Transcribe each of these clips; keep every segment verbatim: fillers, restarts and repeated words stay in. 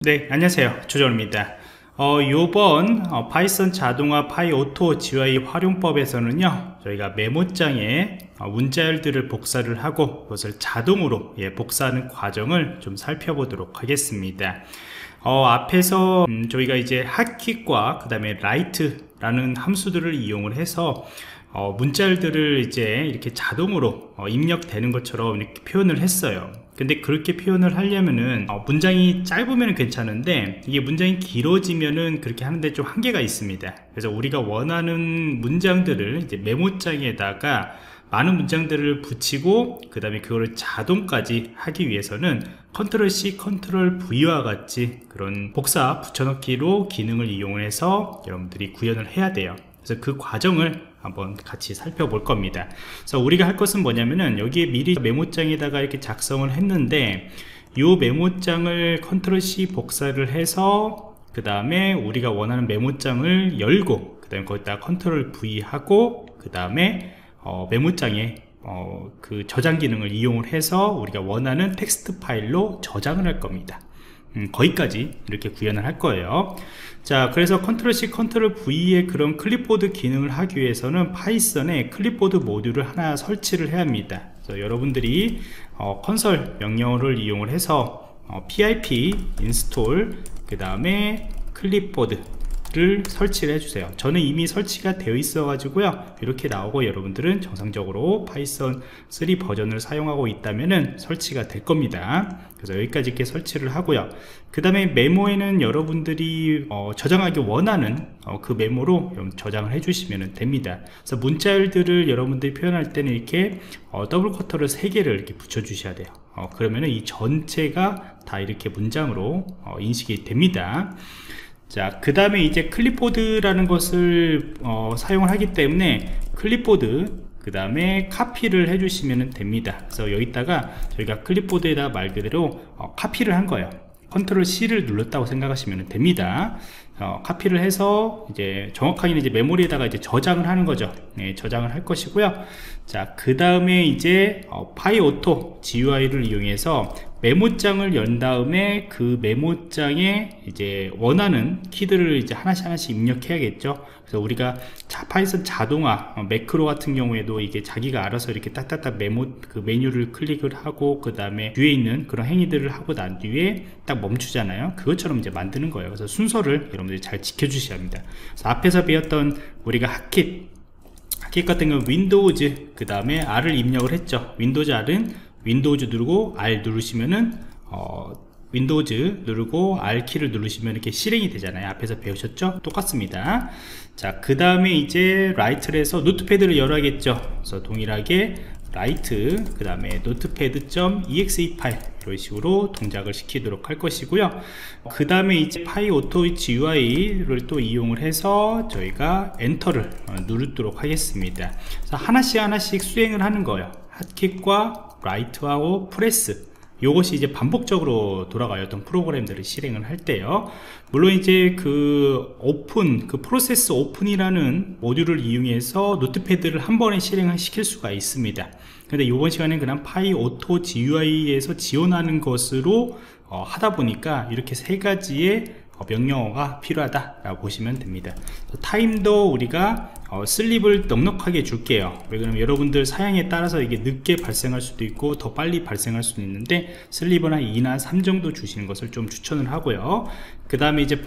네, 안녕하세요. 조정입니다. 어, 요번 어, 파이썬 자동화 파이오토 지유아이 활용법에서는요, 저희가 메모장에 어, 문자열들을 복사를 하고 그것을 자동으로 예, 복사하는 과정을 좀 살펴보도록 하겠습니다. 어, 앞에서 음, 저희가 이제 핫킥과 그 다음에 라이트라는 함수들을 이용을 해서 어, 문자열들을 이제 이렇게 자동으로 어, 입력되는 것처럼 이렇게 표현을 했어요. 근데 그렇게 표현을 하려면은 어, 문장이 짧으면 괜찮은데 이게 문장이 길어지면은 그렇게 하는데 좀 한계가 있습니다. 그래서 우리가 원하는 문장들을 이제 메모장에다가 많은 문장들을 붙이고 그 다음에 그거를 자동까지 하기 위해서는 컨트롤 씨, 컨트롤 브이와 같이 그런 복사 붙여넣기로 기능을 이용해서 여러분들이 구현을 해야 돼요. 그래서 그 과정을 한번 같이 살펴볼 겁니다. 그래서 우리가 할 것은 뭐냐면은 여기에 미리 메모장에다가 이렇게 작성을 했는데 이 메모장을 컨트롤 씨 복사를 해서 그 다음에 우리가 원하는 메모장을 열고 그 다음에 거기다 컨트롤 브이 하고 그 다음에 어, 메모장에 어, 그 저장 기능을 이용을 해서 우리가 원하는 텍스트 파일로 저장을 할 겁니다. 음, 거기까지 이렇게 구현을 할 거예요. 자, 그래서 컨트롤 씨, 컨트롤 브이의 그런 클립보드 기능을 하기 위해서는 파이썬에 클립보드 모듈을 하나 설치를 해야 합니다. 그래서 여러분들이 어, 컨솔 명령어를 이용을 해서 어, pip install 그 다음에 클립보드 를 설치를 해주세요. 저는 이미 설치가 되어 있어 가지고요 이렇게 나오고, 여러분들은 정상적으로 파이썬 쓰리 버전을 사용하고 있다면은 설치가 될 겁니다. 그래서 여기까지 이렇게 설치를 하고요. 그 다음에 메모에는 여러분들이 어, 저장하기 원하는 어, 그 메모로 저장을 해주시면 됩니다. 그래서 문자열들을 여러분들이 표현할 때는 이렇게 어, 더블 커터를 세 개를 이렇게 붙여 주셔야 돼요. 어, 그러면은 이 전체가 다 이렇게 문장으로 어, 인식이 됩니다. 자, 그 다음에 이제 클립보드라는 것을 어, 사용을 하기 때문에 클립보드 그 다음에 카피를 해주시면 됩니다. 그래서 여기다가 저희가 클립보드에다 말 그대로 어, 카피를 한 거예요. 컨트롤 씨를 눌렀다고 생각하시면 됩니다. 어, 카피를 해서 이제 정확하게는 이제 메모리에다가 이제 저장을 하는 거죠. 네, 저장을 할 것이고요. 자, 그 다음에 이제 어, 파이오토 지유아이를 이용해서 메모장을 연 다음에 그 메모장에 이제 원하는 키들을 이제 하나씩 하나씩 입력해야겠죠. 그래서 우리가 자, 파이썬 자동화 어, 매크로 같은 경우에도 이게 자기가 알아서 이렇게 딱딱딱 메모 그 메뉴를 클릭을 하고 그 다음에 뒤에 있는 그런 행위들을 하고 난 뒤에 딱 멈추잖아요. 그것처럼 이제 만드는 거예요. 그래서 순서를 여러분들이 잘 지켜주셔야 합니다. 그래서 앞에서 배웠던 우리가 핫킷 핫킷 같은 경우 윈도우즈 그 다음에 R을 입력을 했죠. 윈도우즈 R은 윈도우즈 누르고 R 누르시면은 어, 윈도우즈 누르고 R 키를 누르시면 이렇게 실행이 되잖아요. 앞에서 배우셨죠? 똑같습니다. 자, 그 다음에 이제 라이트를 해서 노트패드를 열어야겠죠. 그래서 동일하게 라이트 그 다음에 노트패드.exe 파일 이런 식으로 동작을 시키도록 할 것이고요. 그 다음에 이제 파이오토 지유아이를 또 이용을 해서 저희가 엔터를 누르도록 하겠습니다. 그래서 하나씩 하나씩 수행을 하는 거예요. 핫킥과 라이트하고 프레스, 이것이 이제 반복적으로 돌아가요. 어떤 프로그램들을 실행을 할 때요. 물론 이제 그 오픈, 그 프로세스 오픈이라는 모듈을 이용해서 노트패드를 한 번에 실행을 시킬 수가 있습니다. 근데 이번 시간에는 그냥 파이오토 지유아이에서 지원하는 것으로 어, 하다 보니까 이렇게 세 가지의 어, 명령어가 필요하다라고 보시면 됩니다. 타임도 우리가 어, 슬립을 넉넉하게 줄게요. 왜 그러면 여러분들 사양에 따라서 이게 늦게 발생할 수도 있고 더 빨리 발생할 수도 있는데 슬립은 한 이나 삼 정도 주시는 것을 좀 추천을 하고요. 그 다음에 이제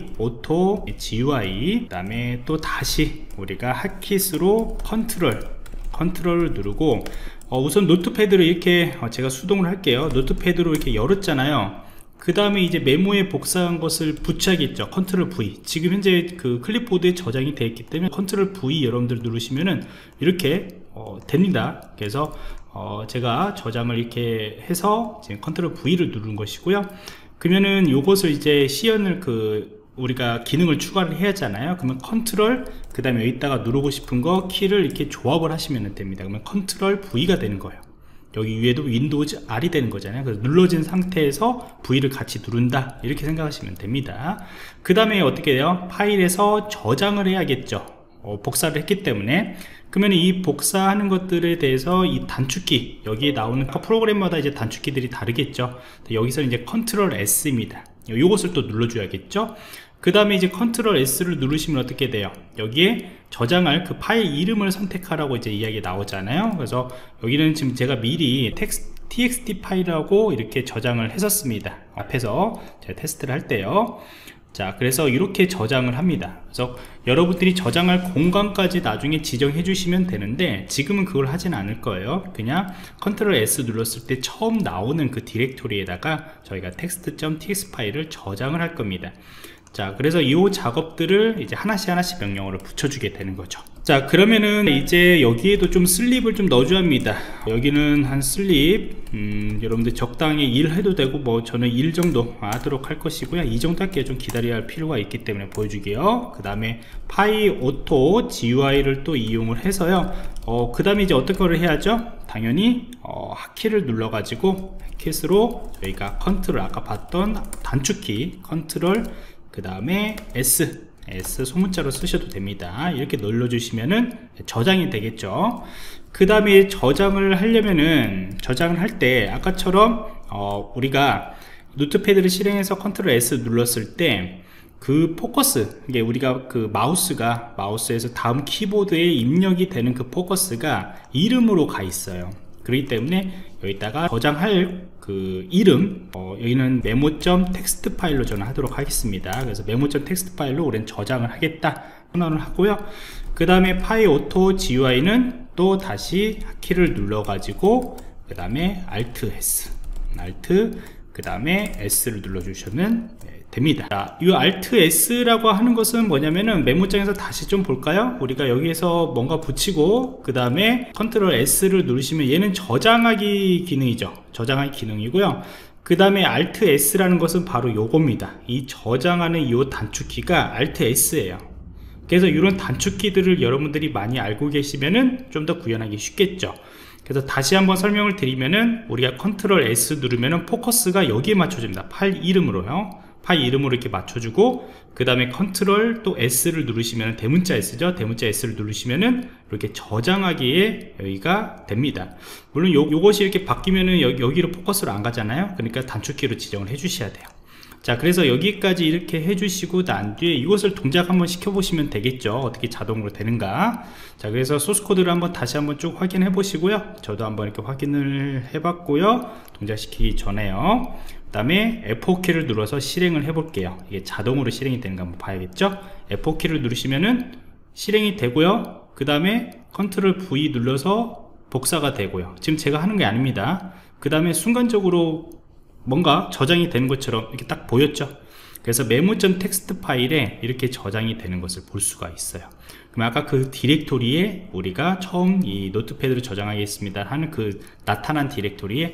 파이오토 지유아이, 그 다음에 또 다시 우리가 핫킷으로 컨트롤 컨트롤을 누르고 어, 우선 노트패드를 이렇게 어, 제가 수동을 할게요. 노트패드로 이렇게 열었잖아요. 그 다음에 이제 메모에 복사한 것을 붙여야겠죠. 컨트롤 브이. 지금 현재 그 클립보드에 저장이 되어 있기 때문에 컨트롤 브이 여러분들 누르시면은 이렇게 어, 됩니다. 그래서 어, 제가 저장을 이렇게 해서 지금 컨트롤 브이를 누른 것이고요. 그러면은 요것을 이제 시연을 그 우리가 기능을 추가를 해야 하잖아요. 그러면 컨트롤 그 다음에 여기다가 누르고 싶은 거 키를 이렇게 조합을 하시면 됩니다. 그러면 컨트롤 브이가 되는 거예요. 여기 위에도 윈도우즈 R이 되는 거잖아요. 그래서 눌러진 상태에서 V를 같이 누른다 이렇게 생각하시면 됩니다. 그 다음에 어떻게 돼요? 파일에서 저장을 해야겠죠. 어, 복사를 했기 때문에. 그러면 이 복사하는 것들에 대해서 이 단축키, 여기에 나오는 프로그램마다 이제 단축키들이 다르겠죠. 여기서 이제 컨트롤 S입니다. 요것을 또 눌러줘야겠죠. 그 다음에 이제 컨트롤 S를 누르시면 어떻게 돼요? 여기에 저장할 그 파일 이름을 선택하라고 이제 이야기 나오잖아요. 그래서 여기는 지금 제가 미리 텍스트 txt 파일하고 이렇게 저장을 했었습니다. 앞에서 제가 테스트를 할 때요. 자, 그래서 이렇게 저장을 합니다. 그래서 여러분들이 저장할 공간까지 나중에 지정해 주시면 되는데 지금은 그걸 하진 않을 거예요. 그냥 컨트롤 S 눌렀을 때 처음 나오는 그 디렉토리에다가 저희가 text.txt 파일을 저장을 할 겁니다. 자, 그래서 이 작업들을 이제 하나씩 하나씩 명령어를 붙여주게 되는 거죠. 자, 그러면은 이제 여기에도 좀 슬립을 좀 넣어줘야 합니다. 여기는 한 슬립, 음, 여러분들 적당히 일 해도 되고, 뭐 저는 일 정도 하도록 할 것이고요. 이 정도 할게요. 좀 기다려야 할 필요가 있기 때문에 보여주게요. 그 다음에 파이오토 지유아이를 또 이용을 해서요. 어, 그 다음에 이제 어떤 거를 해야죠? 당연히 어, 핫키를 눌러가지고 핫킷으로 저희가 컨트롤, 아까 봤던 단축키 컨트롤 그 다음에 S, S 소문자로 쓰셔도 됩니다. 이렇게 눌러주시면은 저장이 되겠죠. 그 다음에 저장을 하려면은 저장을 할 때 아까처럼 어, 우리가 노트패드를 실행해서 컨트롤 S 눌렀을 때 그 포커스, 이게 우리가 그 마우스가 마우스에서 다음 키보드에 입력이 되는 그 포커스가 이름으로 가 있어요. 그렇기 때문에 여기다가 저장할 그 이름, 어, 여기는 메모.txt 파일로 저는 하도록 하겠습니다. 그래서 메모.txt 파일로 우리는 저장을 하겠다 선언을 하고요. 그 다음에 파이오토 지유아이는 또 다시 키를 눌러 가지고 그 다음에 Alt S, Alt 그 다음에 S를 눌러 주시면 됩니다. 자, 이 Alt S라고 하는 것은 뭐냐면은 메모장에서 다시 좀 볼까요? 우리가 여기에서 뭔가 붙이고 그 다음에 컨트롤 S를 누르시면 얘는 저장하기 기능이죠. 저장하기 기능이고요. 그 다음에 Alt S라는 것은 바로 요겁니다. 이 저장하는 이 단축키가 Alt S예요. 그래서 이런 단축키들을 여러분들이 많이 알고 계시면은 좀 더 구현하기 쉽겠죠. 그래서 다시 한번 설명을 드리면은 우리가 컨트롤 S 누르면은 포커스가 여기에 맞춰집니다. 파일 이름으로요. 파일 이름으로 이렇게 맞춰주고 그 다음에 컨트롤 또 S를 누르시면 대문자 S죠. 대문자 S를 누르시면은 이렇게 저장하기에 여기가 됩니다. 물론 요, 요것이 이렇게 바뀌면은 여기, 여기로 포커스로 안 가잖아요. 그러니까 단축키로 지정을 해 주셔야 돼요. 자, 그래서 여기까지 이렇게 해주시고 난 뒤에 이것을 동작 한번 시켜보시면 되겠죠. 어떻게 자동으로 되는가. 자, 그래서 소스코드를 한번 다시 한번 쭉 확인해 보시고요. 저도 한번 이렇게 확인을 해봤고요. 동작시키기 전에요. 그 다음에 에프 오 키를 눌러서 실행을 해 볼게요. 이게 자동으로 실행이 되는가 한번 봐야겠죠. 에프 오 키를 누르시면은 실행이 되고요. 그 다음에 컨트롤 V 눌러서 복사가 되고요. 지금 제가 하는 게 아닙니다. 그 다음에 순간적으로 뭔가 저장이 되는 것처럼 이렇게 딱 보였죠. 그래서 메모.txt 파일에 이렇게 저장이 되는 것을 볼 수가 있어요. 그럼 아까 그 디렉토리에 우리가 처음 이 노트패드를 저장하겠습니다 하는 그 나타난 디렉토리에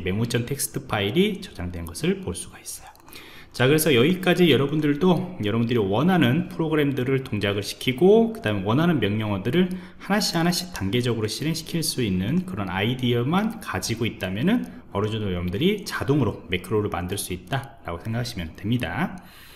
메모.txt 파일이 저장된 것을 볼 수가 있어요. 자, 그래서 여기까지 여러분들도 여러분들이 원하는 프로그램들을 동작을 시키고 그 다음에 원하는 명령어들을 하나씩 하나씩 단계적으로 실행시킬 수 있는 그런 아이디어만 가지고 있다면은 어느 정도 여러분들이 자동으로 매크로를 만들 수 있다 라고 생각하시면 됩니다.